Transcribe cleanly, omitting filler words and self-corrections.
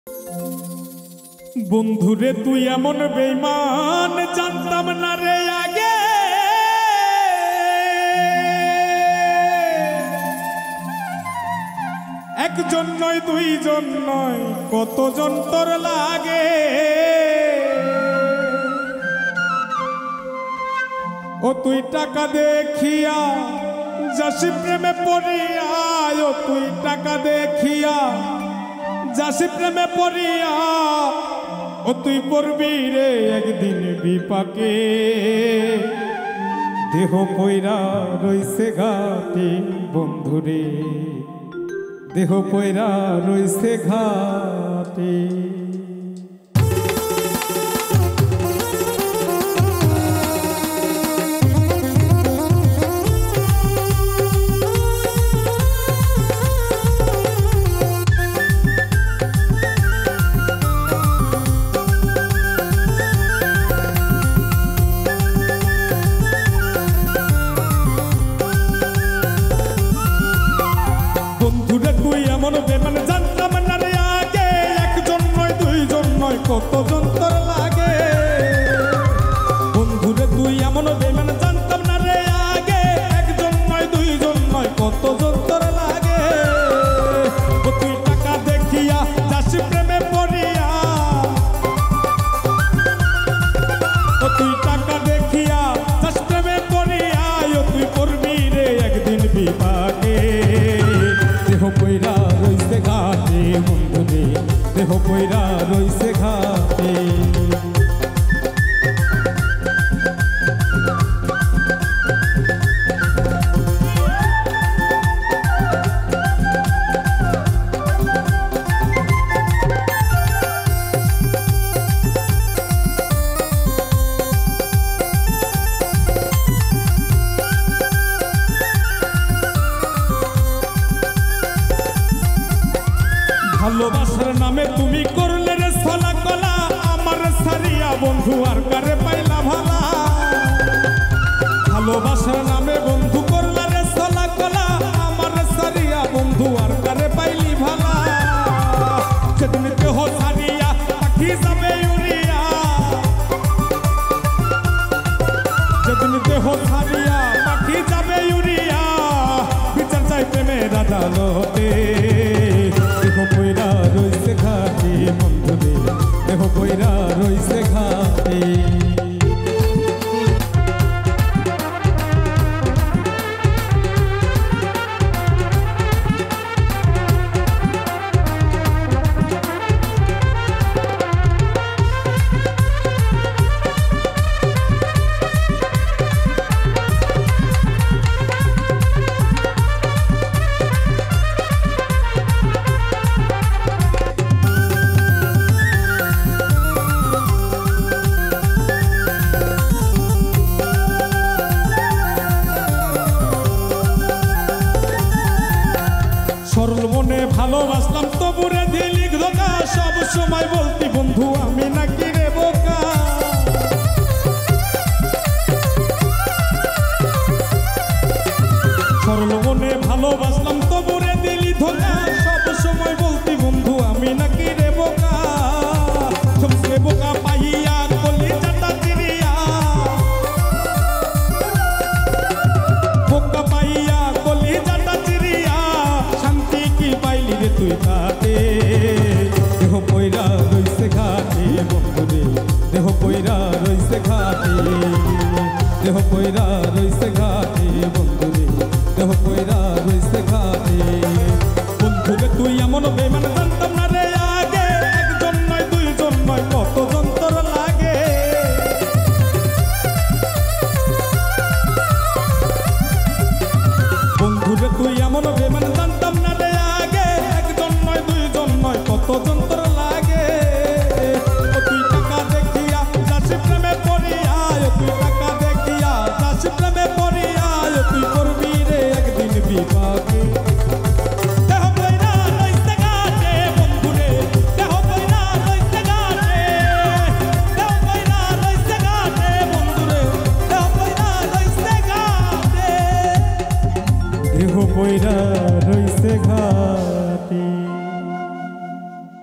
বন্ধুরে তুই এমন বেঈমান জানতাম না রে আগে, একজন নয় দুইজন নয় কতজন তোর লাগে। ও তুই টাকা দেখিয়া যাসি প্রেমে পড়িয়া, ও তুই টাকা দেখিয়া যাসি প্রেমে পড়িয়া, ও তুই পড়বি রে একদিন বিপাকে। দেহ পয়রা রইছে ঘাটে বন্ধুরে, দেহ পয়রা রইছে ঘাটে। বন্ধুরে তুই এমন বেঈমান জানতাম না রে আগে, একজন নয় দুইজন নয় কতজন তোর লাগে। বন্ধুরে তুই এমন বেঈমান জানতাম না রে আগে, একজন নয় দুইজন নয় কতজন তোর লাগে। ও তুই টাকা দেখিয়া যাসি প্রেমে পড়িয়া, ও তুই টাকা দেখিয়া যাসি প্রেমে পড়িয়া, ও তুই পড়বি রে একদিন বিপাকে। দেহ পয়রা রইছে ঘাটে বন্ধুরে, দেহ পয়রা রইছে ঘাটে। ভালোবাসার নামে তুমি করলে রে ছলা কলা, আমার সারিয়া বন্ধু আর কারে পাইলা ভালা। ভালোবাসার নামে বন্ধু করলে রে ছলা কলা, আমার সারিয়া বন্ধু আর কারে পাইলি ভালা। সেদিন দেহ সারিয়া পাখি যাবে উড়িয়া, সেদিন দেহ সারিয়া পাখি যাবে উড়িয়া, বিচার চাই প্রেমের আদালতে। দেহ পয়রা রইছে ঘাটে বন্ধুরে, দেহ পয়রা রইছে ঘাটে। সরল মনে ভালোবাসলাম তবুরে দিলি ধোঁকা, সব সময় বলতে